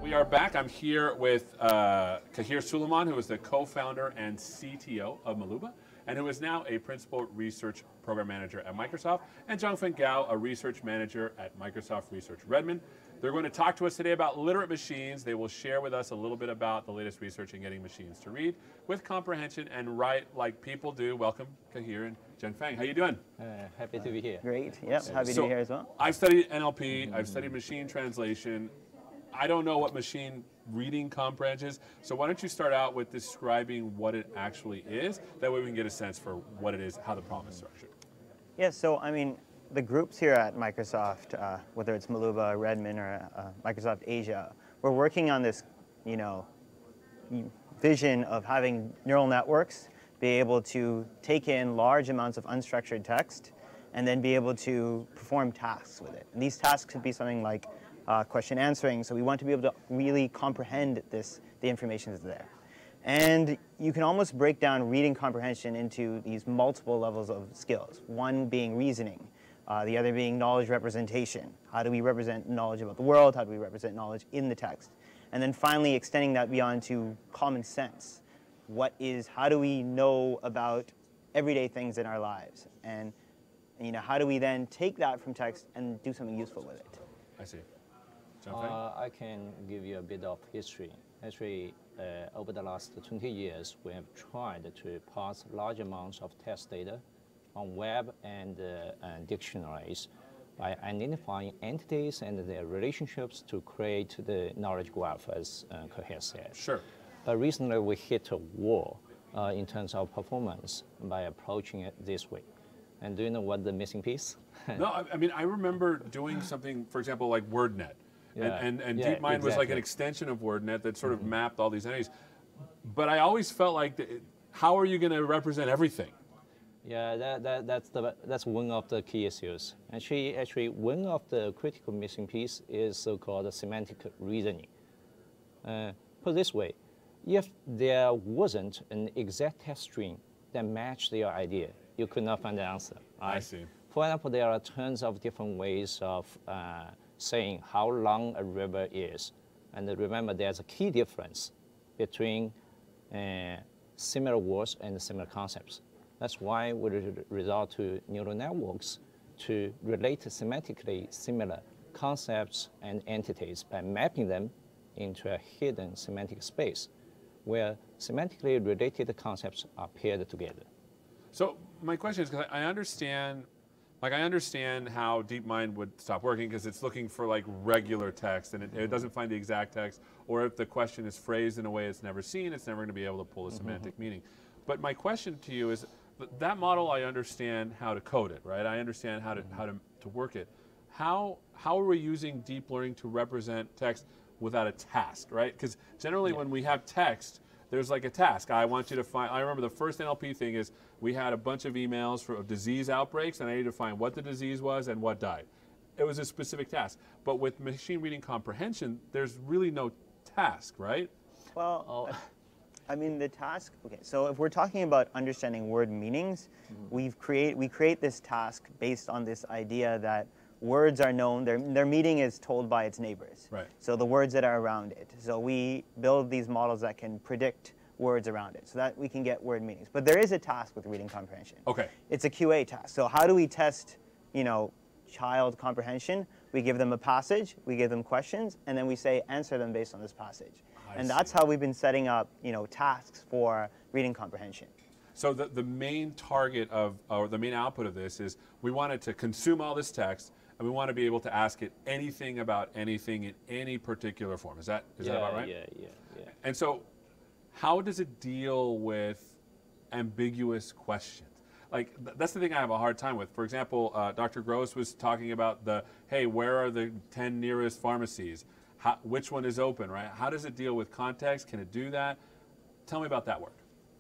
We are back. I'm here with Kaheer Suleman, who is the co-founder and CTO of Maluba, and who is now a principal research program manager at Microsoft, and Jianfeng, a research manager at Microsoft Research Redmond. They're going to talk to us today about literate machines. They will share with us a little bit about the latest research in getting machines to read with comprehension and write like people do. Welcome, Kaheer and Jianfeng. How you doing? Happy to be here. Great. Yep. Happy to be here as well. I've studied NLP. I've studied machine translation. I don't know what machine reading comprehension is, so why don't you start out with describing what it actually is? That way we can get a sense for what it is, how the problem is structured. Yeah, so I mean, the groups here at Microsoft, whether it's Maluba, Redmond, or Microsoft Asia, we're working on this, vision of having neural networks be able to take in large amounts of unstructured text and then be able to perform tasks with it. And these tasks could be something like question answering, so we want to be able to really comprehend the information that's there. And you can almost break down reading comprehension into these multiple levels of skills, one being reasoning, the other being knowledge representation. How do we represent knowledge about the world? How do we represent knowledge in the text? And then finally extending that beyond to common sense. How do we know about everyday things in our lives? And how do we then take that from text and do something useful with it? I see. I can give you a bit of history. Actually, over the last 20 years, we have tried to parse large amounts of text data on web and dictionaries by identifying entities and their relationships to create the knowledge graph, as Kaheer said. Sure. But recently, we hit a wall in terms of performance by approaching it this way. And do you know what the missing piece? No, I mean, I remember doing something, for example, like WordNet. Yeah. And yeah, DeepMind was like an extension of WordNet that sort of mapped all these entities. But I always felt like, how are you going to represent everything? Yeah, that's one of the key issues. Actually, one of the critical missing piece is so-called semantic reasoning. Put this way, if there wasn't an exact text string that matched your idea, you could not find the answer. Right? I see. For example, there are tons of different ways of saying how long a river is. And remember, there's a key difference between similar words and similar concepts. That's why we resort to neural networks to relate semantically similar concepts and entities by mapping them into a hidden semantic space where semantically related concepts are paired together. So my question is, because I understand how DeepMind would stop working because it's looking for like regular text and it doesn't find the exact text, or if the question is phrased in a way it's never seen, it's never going to be able to pull a semantic meaning. But my question to you is, that model, I understand how to code it, right? I understand how to work it. How are we using deep learning to represent text without a task, right? Because generally when we have text, there's like a task. I want you to find, I remember the first NLP thing is we had a bunch of emails of disease outbreaks and I needed to find what the disease was and what died. It was a specific task. But with machine reading comprehension, there's really no task, right? Well, I mean the task, okay, so if we're talking about understanding word meanings, we create this task based on this idea that words are known, their meaning is told by its neighbors. Right. So the words that are around it. So we build these models that can predict words around it so that we can get word meanings. But there is a task with reading comprehension. Okay. It's a QA task. So how do we test, child comprehension? We give them a passage, we give them questions, and then we say answer them based on this passage. And that's how we've been setting up, tasks for reading comprehension. So the main target or the main output of this is we want it to consume all this text, and we want to be able to ask it anything about anything in any particular form. Is that about right? Yeah. And so how does it deal with ambiguous questions? Like, that's the thing I have a hard time with. For example, Dr. Gross was talking about hey, where are the 10 nearest pharmacies? Which one is open, right? How does it deal with context? Can it do that? Tell me about that work.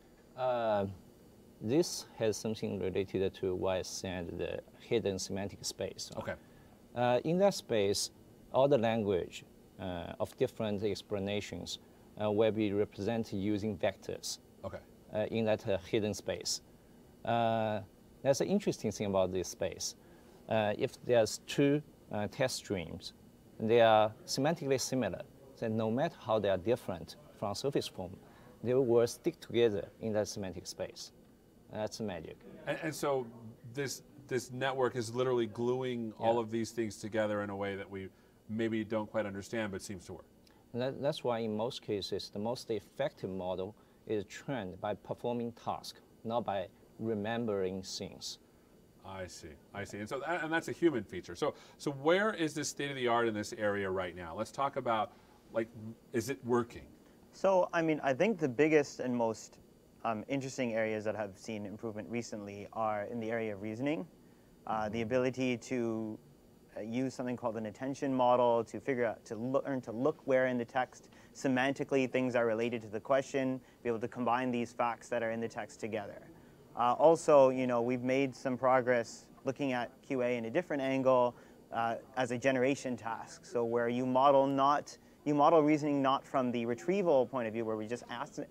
This has something related to what I said, the hidden semantic space. Okay. In that space, all the language of different explanations will be represented using vectors. Okay. In that hidden space. That's an interesting thing about this space. If there's two text streams, they are semantically similar. that no matter how they are different from surface form, they will stick together in that semantic space. That's the magic. And so this network is literally gluing all of these things together in a way that we maybe don't quite understand, but seems to work. That's why in most cases, the most effective model is trained by performing tasks, not by remembering things. I see. And so and that's a human feature. So where is this state of the art in this area right now? Let's talk about, like, is it working? So, I mean, I think the biggest and most interesting areas that have seen improvement recently are in the area of reasoning, the ability to use something called an attention model to figure out, to learn to look where in the text semantically things are related to the question, be able to combine these facts that are in the text together. Also, you know, we've made some progress looking at QA in a different angle as a generation task. So where you model reasoning not from the retrieval point of view, where we're just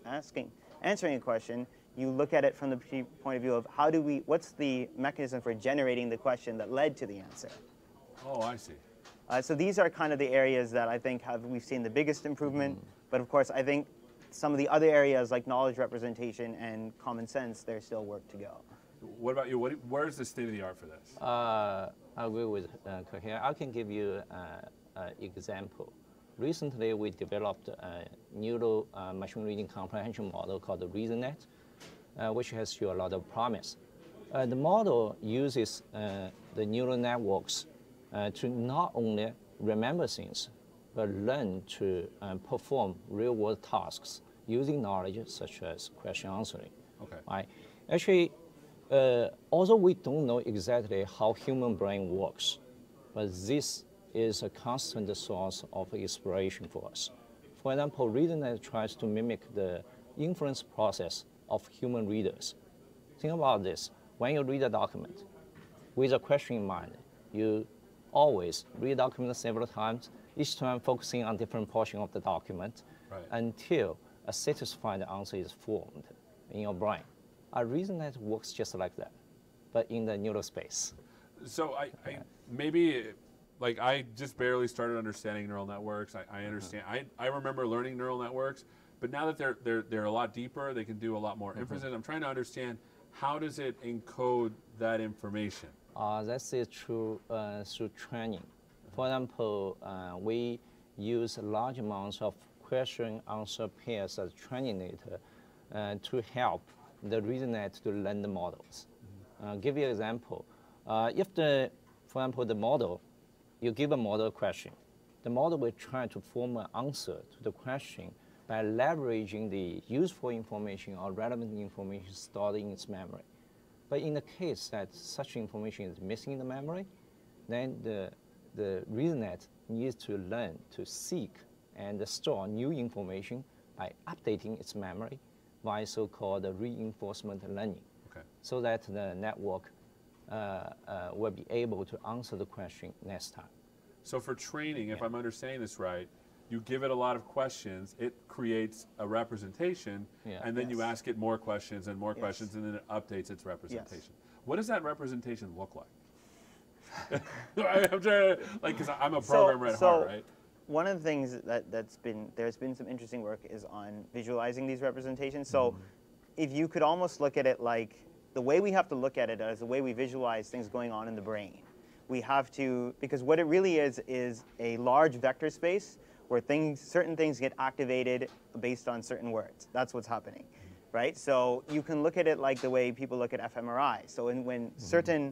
answering a question. You look at it from the point of view of what's the mechanism for generating the question that led to the answer. Oh, I see. So these are kind of the areas that I think we've seen the biggest improvement. But of course, I think some of the other areas like knowledge representation and common sense, there's still work to go. What about you? Where's the state of the art for this? I agree with Kaheer. I can give you an example. Recently, we developed a neural machine reading comprehension model called the ReasonNet, which has shown a lot of promise. The model uses the neural networks to not only remember things, but learn to perform real-world tasks using knowledge such as question answering. Okay. Right? Actually, although we don't know exactly how human brain works, but this is a constant source of inspiration for us. For example, ReasonNet tries to mimic the inference process of human readers. Think about this. When you read a document with a question in mind, you always read the document several times, each time focusing on different portion of the document until a satisfied answer is formed in your brain. A ReasonNet works just like that, but in the neural space. So I just barely started understanding neural networks. I understand. I remember learning neural networks, but now that they're a lot deeper, they can do a lot more inferences. I'm trying to understand, how does it encode that information? That's it through training. For example, we use large amounts of question-answer pairs as training data to help the ReasonNet to learn the models. Give you an example. For example, the model, you give a model a question. The model will try to form an answer to the question by leveraging the useful information or relevant information stored in its memory. But in the case that such information is missing in the memory, then the ReasonNet needs to learn to seek and store new information by updating its memory by so-called reinforcement learning, so that the network will be able to answer the question next time. So for training, if I'm understanding this right, you give it a lot of questions, it creates a representation, and then you ask it more questions and more questions, and then it updates its representation. What does that representation look like? I'm trying to, because I'm a programmer at heart, right? One of the things there's been some interesting work is on visualizing these representations. So if you could almost look at it like, the way we have to look at it as the way we visualize things going on in the brain. We have to, because what it really is a large vector space where certain things get activated based on certain words. That's what's happening, right? So you can look at it like the way people look at fMRI. So when certain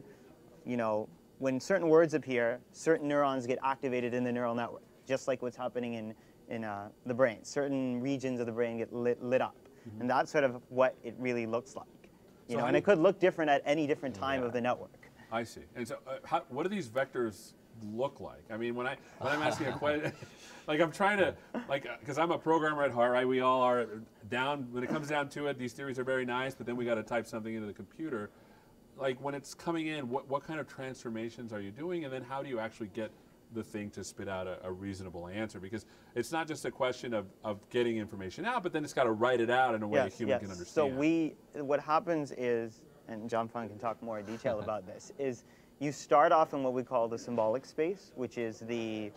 words appear, certain neurons get activated in the neural network, just like what's happening in the brain. Certain regions of the brain get lit up, and that's sort of what it really looks like. And it could look different at any different time of the network. I see. And so, what do these vectors look like? I mean, when I'm asking a question, I'm trying to, because I'm a programmer at heart, right? We all are when it comes down to it, these theories are very nice, but then we got to type something into the computer. When it's coming in, what kind of transformations are you doing, and then how do you actually get the thing to spit out a reasonable answer? Because it's not just a question of getting information out, but then it's got to write it out in a way a human can understand. So what happens is, and Jianfeng can talk more in detail about this, is you start off in what we call the symbolic space, which is the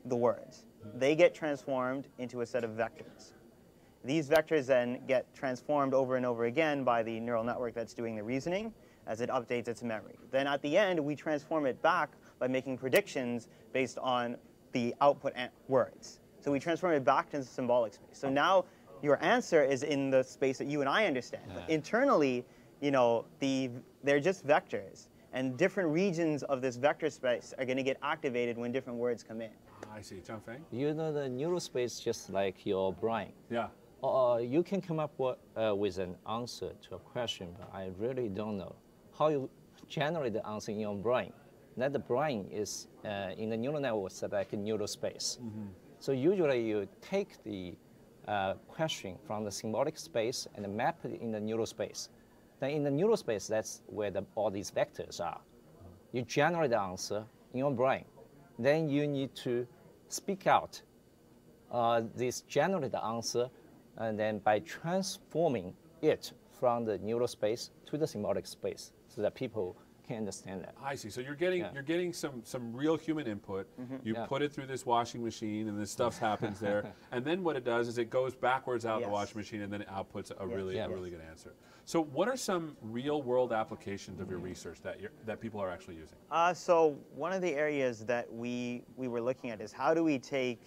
the words. They get transformed into a set of vectors. These vectors then get transformed over and over again by the neural network that's doing the reasoning as it updates its memory. Then at the end, we transform it back by making predictions based on the output words. So we transform it back into symbolic space. So now your answer is in the space that you and I understand. But internally, they're just vectors. And different regions of this vector space are going to get activated when different words come in. I see. Jianfeng? You know the neural space just like your brain. Yeah. You can come up with an answer to a question, but I really don't know how you generate the answer in your brain. That the brain is in the neural network like a neural space. So usually you take the question from the symbolic space and map it in the neural space. Then in the neural space, that's where all these vectors are. You generate the answer in your brain. Then you need to speak out this generated answer, and then by transforming it from the neural space to the symbolic space so that people can understand that. I see. So you're getting some real human input. You put it through this washing machine, and this stuff happens there. And then what it does is it goes backwards out the washing machine, and then it outputs a really good answer. So what are some real-world applications of your research that people are actually using? So one of the areas that we were looking at is how do we take,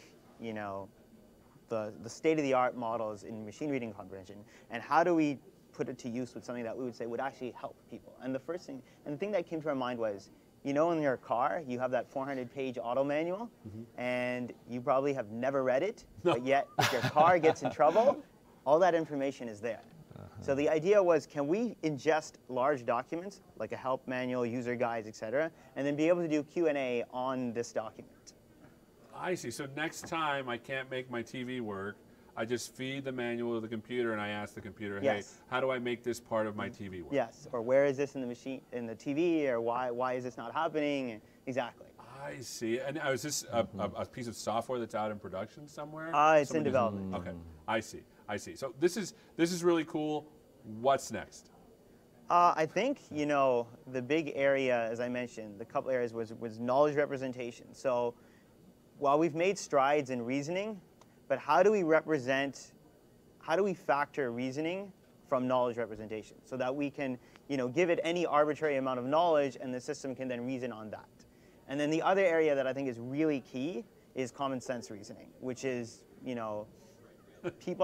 the state-of-the-art models in machine reading comprehension, and how do we put it to use with something that we would say would actually help people. And the thing that came to our mind was, in your car, you have that 400-page auto manual, and you probably have never read it, but yet if your car gets in trouble, all that information is there. So the idea was, can we ingest large documents, like a help manual, user guides, et cetera, and then be able to do Q&A on this document? I see. So next time I can't make my TV work, I just feed the manual to the computer and I ask the computer, hey, how do I make this part of my TV work? Yes, or where is this in the machine, in the TV, or why is this not happening? Exactly. I see. And is this a piece of software that's out in production somewhere? It's in development. Okay, I see. So this is really cool. What's next? I think, the big area, as I mentioned, the couple areas was knowledge representation. So while we've made strides in reasoning, but how do we factor reasoning from knowledge representation so that we can, give it any arbitrary amount of knowledge and the system can then reason on that. And then the other area that I think is really key is common sense reasoning, which is, people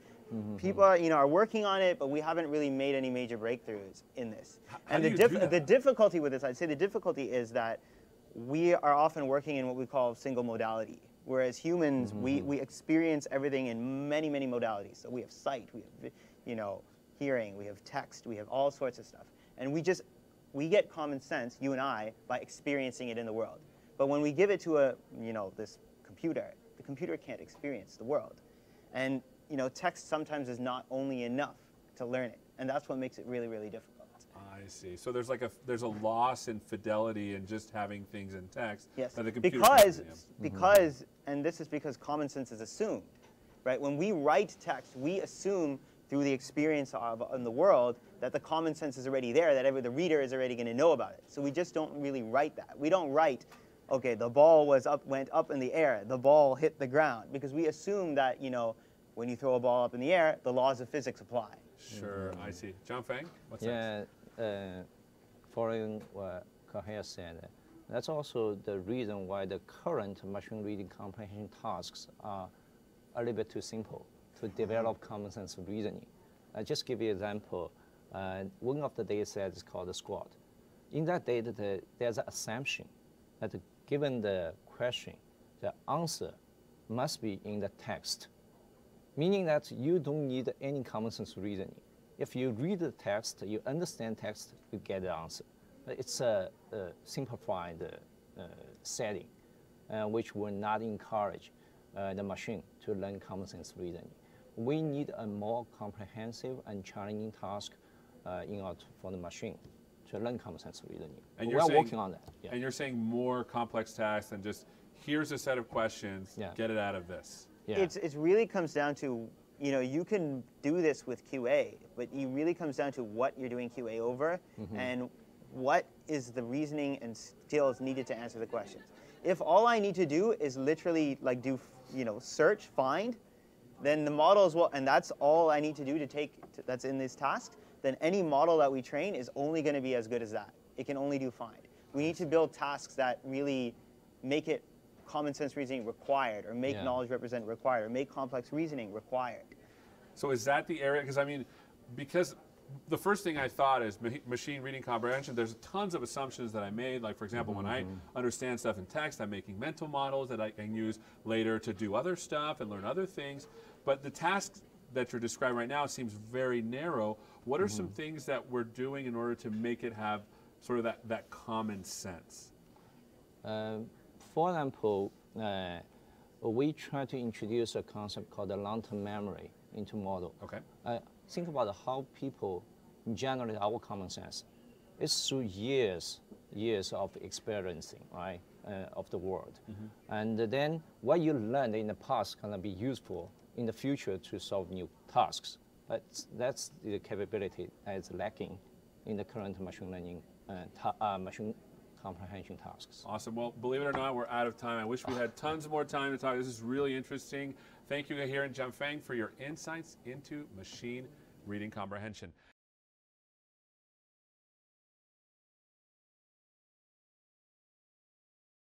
are working on it, but we haven't really made any major breakthroughs in this. And the difficulty with this, I'd say the difficulty is that we are often working in what we call single modality. Whereas humans, we experience everything in many, many modalities. So we have sight, we have hearing, we have text, we have all sorts of stuff. And we get common sense, you and I, by experiencing it in the world. But when we give it to this computer, the computer can't experience the world. And text sometimes is not only enough to learn it. And that's what makes it really, really difficult. I see. So there's a loss in fidelity in just having things in text. Yes, that the computer because, and this is because common sense is assumed, right? When we write text, we assume through the experience in the world that the common sense is already there, that the reader is already going to know about it. So we just don't really write that. We don't write, okay, the ball went up in the air, the ball hit the ground, because we assume that when you throw a ball up in the air, the laws of physics apply. Sure, I see. Jianfeng, what's next? Following what Kaheer said, that's also the reason why the current machine reading comprehension tasks are a little bit too simple to develop common sense reasoning. I'll just give you an example. One of the data sets is called the squad. In that data, there's an assumption that given the question, the answer must be in the text, meaning that you don't need any common sense reasoning. If you read the text, you understand text, you get the answer. It's a simplified setting, which will not encourage the machine to learn common sense reasoning. We need a more comprehensive and challenging task in order for the machine to learn common sense reasoning. And we're working on that. Yeah. And you're saying more complex tasks than just, here's a set of questions, get it out of this. Yeah. It really comes down to, you can do this with QA, but it really comes down to what you're doing QA over and what is the reasoning and skills needed to answer the questions. If all I need to do is literally like do, search, find, then the models will, and that's all I need to do that's in this task, then any model that we train is only going to be as good as that. It can only do find. We need to build tasks that really make it common sense reasoning required, or make knowledge represent required, or make complex reasoning required. So is that the area, because the first thing I thought is machine reading comprehension, there's tons of assumptions that I made, like for example, when I understand stuff in text, I'm making mental models that I can use later to do other stuff and learn other things. But the tasks that you're describing right now seems very narrow. What are some things that we're doing in order to make it have sort of that common sense? For example, we try to introduce a concept called the long-term memory into model. Okay. Think about how people generate our common sense. It's through years of experiencing, right, of the world. And then what you learned in the past can be useful in the future to solve new tasks. But that's the capability that's lacking in the current machine learning, machine comprehension tasks. Awesome. Well, believe it or not, we're out of time. I wish we had tons more time to talk. This is really interesting. Thank you, Kaheer and Jianfeng, for your insights into machine reading comprehension.